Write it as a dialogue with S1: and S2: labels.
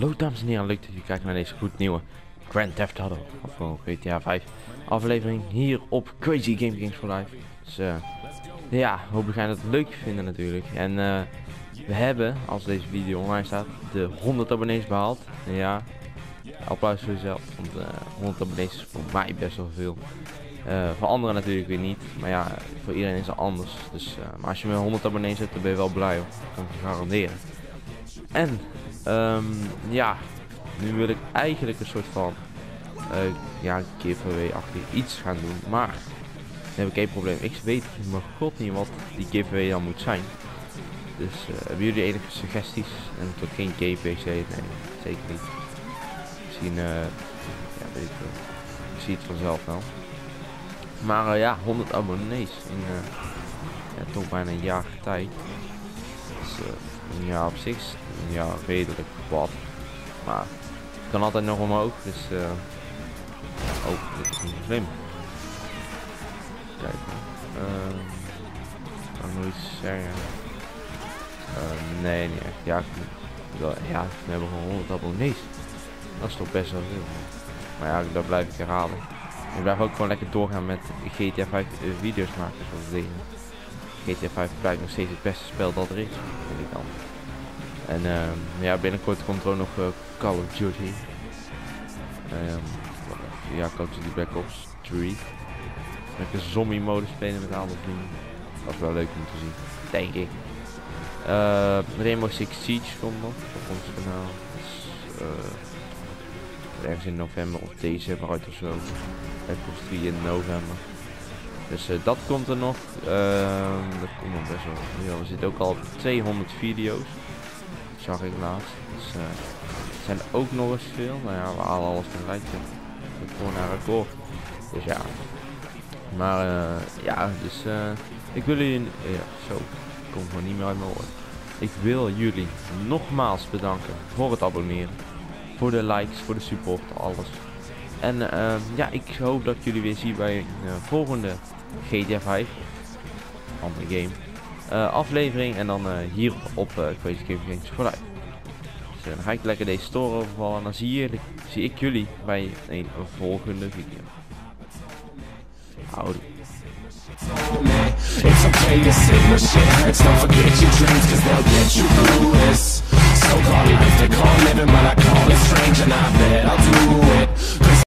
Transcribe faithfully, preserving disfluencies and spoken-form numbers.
S1: Hallo dames en heren, leuk dat jullie kijken naar deze gloednieuwe Grand Theft Auto, of gewoon G T A vijf aflevering hier op Crazy Game Games for Life. Dus uh, ja, hopelijk gaan jullie het leuk vinden natuurlijk. En uh, we hebben, als deze video online staat, de honderd abonnees behaald. En ja, applaus voor jezelf, want uh, honderd abonnees is voor mij best wel veel. Uh, voor anderen natuurlijk weer niet, maar ja, voor iedereen is het anders. Dus, uh, maar als je met honderd abonnees hebt, dan ben je wel blij hoor, dat kan ik je garanderen. En um, ja, nu wil ik eigenlijk een soort van uh, ja, giveaway-achtig iets gaan doen, maar dan heb ik één probleem. Ik weet mijn god niet wat die giveaway dan moet zijn. Dus uh, hebben jullie enige suggesties? En het wordt geen gameplay, nee, zeker niet. Misschien, uh, ja, weet ik wel. Ik zie het vanzelf wel. Maar uh, ja, honderd abonnees in uh, ja, toch bijna een jaar tijd. Dus, uh, ja, op zich ja, redelijk wat. Maar het kan altijd nog omhoog, dus uh... oh, dit is niet slim. Kijk, uh, kan ik nog iets zeggen? Uh, nee, niet echt. Ja, ik, ja, we hebben gewoon honderd abonnees. Dat is toch best wel veel. Maar ja, dat blijf ik herhalen. Ik blijf ook gewoon lekker doorgaan met G T A vijf uh, video's maken zoals deze. G T A vijf blijft nog steeds het beste spel dat er is, vind ik dan. En uh, ja, binnenkort komt er ook nog uh, Call of Duty. Um, ja, Call of Duty Black Ops drie. Met een zombie mode spelen met een aantal vrienden. Dat is wel leuk om te zien, denk ik. Uh, Rainbow Six Siege komt nog op ons kanaal. Dus, uh, ergens in november of december uit of zo. Black Ops drie in november. Dus uh, dat komt er nog. Uh, dat komt nog best wel. Ja, we zitten ook al op tweehonderd video's. Zag ik laatst. Dus uh, het zijn er ook nog eens veel. Nou ja, we halen alles tegelijk. Gewoon naar record. Dus ja. Maar uh, ja, dus uh, ik wil jullie. Ja, zo. Komt gewoon niet meer uit mijn woorden. Ik wil jullie nogmaals bedanken voor het abonneren. Voor de likes, voor de support, alles. En uh, ja, ik hoop dat ik jullie weer zie bij een uh, volgende G T A vijf. Andere game. Uh, aflevering en dan uh, hier op uh, Crazy Game Games for Life. Dus uh, dan ga ik lekker deze store overvallen en dan zie, je, zie ik jullie bij een, een volgende video. Houdoe. It's okay to say when shit hurts, don't forget your dreams, cause they'll get you through this. So call life, they call living, but I call it strange, and I bet I'll do it.